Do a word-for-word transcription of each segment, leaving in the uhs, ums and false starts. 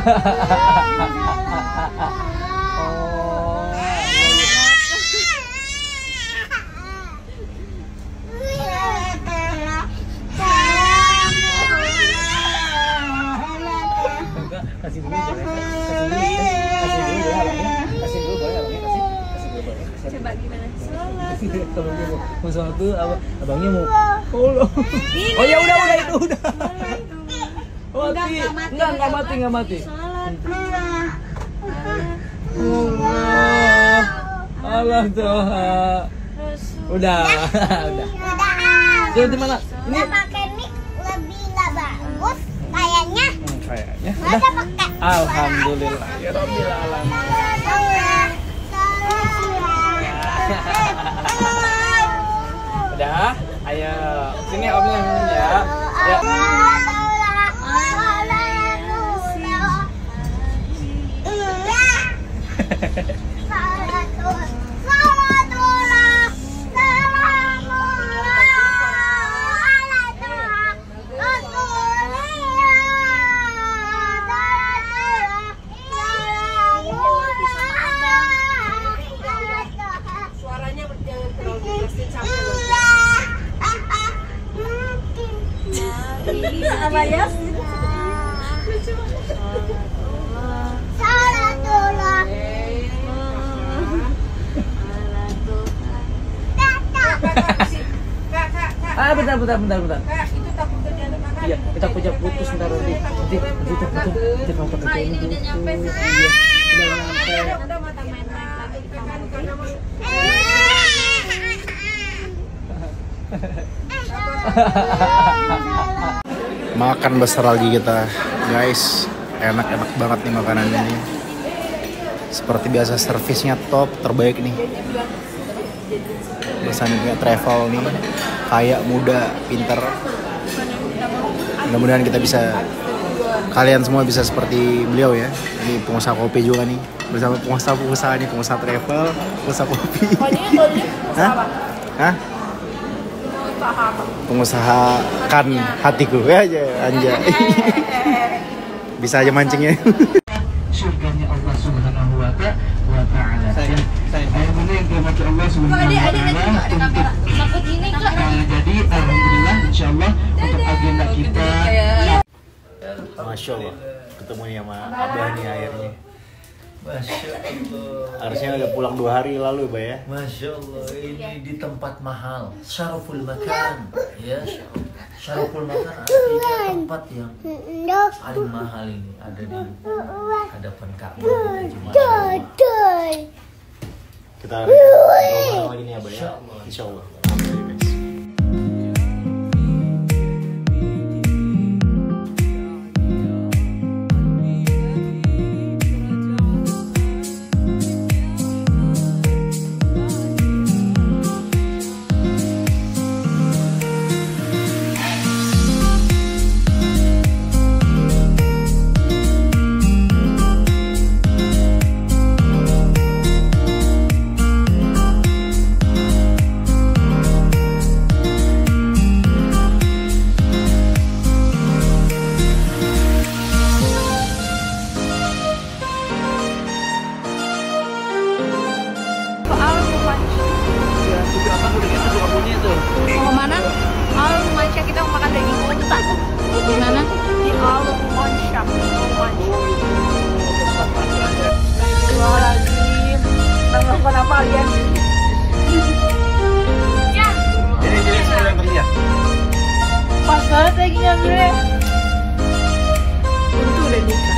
Kasih dulu boleh, kasih dulu, kasih dulu boleh abangnya, kasih dulu boleh abangnya, kasih, kasih dulu boleh. Coba gimana? Sholat. Kalau dia mau mau sholat tuh abangnya mau, oh, oh ya udah udah itu udah. Oh, mati, enggak enggak mati enggak mati. Allah, Allah Tuhan. Udah, udah. Jadi mana? Ini pakai mic lebih nggak bagus kayaknya. Kayaknya. Masa pakai? Alhamdulillah ya Rabbil alamin. Udah, ayo sini omnya minum ya. Ya. Apa ya? Ah, bentar, bentar, bentar, bentar. Iya, kita punya putus bentar nanti. Nanti, nanti, nanti, nanti kalau pakai ini dulu. Iya, udah nyampe. Udah mata main-main lagi di kamar. Makan besar lagi kita, guys. Enak-enak banget nih makanannya nih. Seperti biasa servisnya top, terbaik nih. Biasanya travel nih, kaya, muda, pinter. Mudah-mudahan kita bisa, kalian semua bisa seperti beliau ya. Ini pengusaha kopi juga nih, bersama pengusaha-pengusaha nih, pengusaha travel, pengusaha kopi. Hah? Hah? Pengusahakan hatiku ya aja anja. Bisa aja mancingnya. Surganya Allah Subhanahu wa ta'ala. Saya saya mana yang dirahmati Allah Subhanahu wa ta'ala. Jadi alhamdulillah insyaallah untuk agenda kita. Masya Allah, ketemu nih sama Abah nih akhirnya. Masya Allah. Harusnya udah pulang dua hari lalu, Bah ya. Masya Allah, ini di tempat mahal, syaraful makan, ya. Syaraful makan artinya tempat yang paling mahal ini ada di hadapan Ka'bah. Kita ngobrol lagi nih ya, Bah ya. Insya Allah. Mau kemana? Al Mansyah, kita mau makan daging unta. Di mana? Di Al Mansyah. Astagfirullahaladzim. Bang melakukan apa kalian? Ya. Jadi jadi sekalian kerja. Pas banget lagi gue. Untung udah nikah.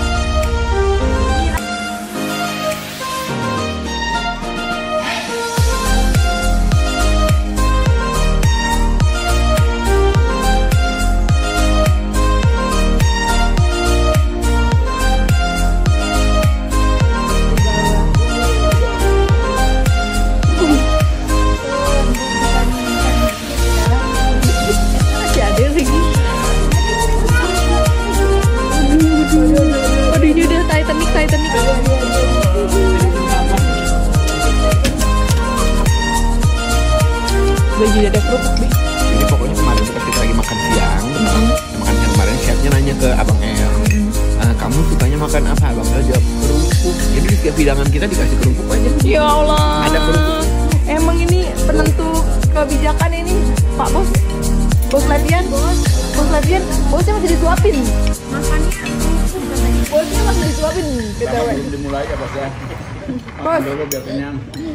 Baju ada kerupuk deh. Jadi pokoknya kemarin kita, kita lagi makan siang, mm-hmm. makan siang kemarin chefnya nanya ke Abang El, mm-hmm. uh, kamu sukanya makan apa bang? Dia jawab kerupuk. Jadi di setiap hidangan kita dikasih kerupuk aja. Ya Allah. Ada kerupuk. Emang ini penentu kebijakan ini Pak Bos. Bos latihan, bos. Bos latihan, bosnya masih disuapin. Makannya. Bosnya masih disuapin. Kita belum dimulai ya bos ya. Bos. Dulu biar kenyang.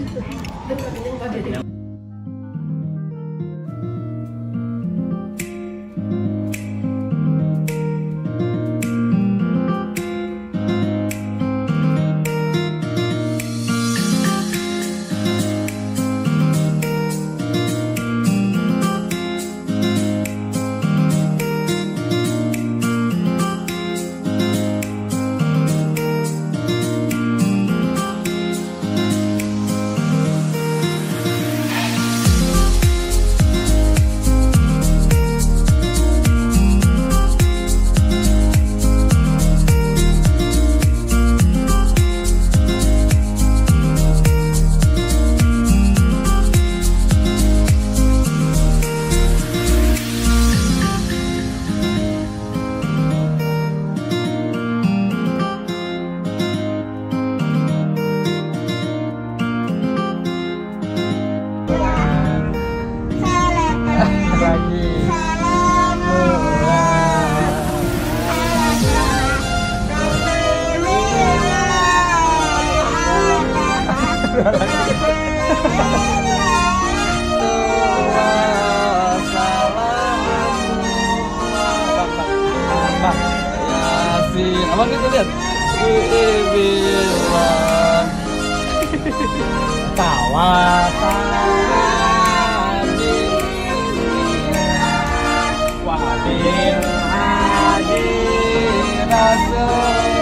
Abang itu lihat. Bilang kawasan wabil haji rasul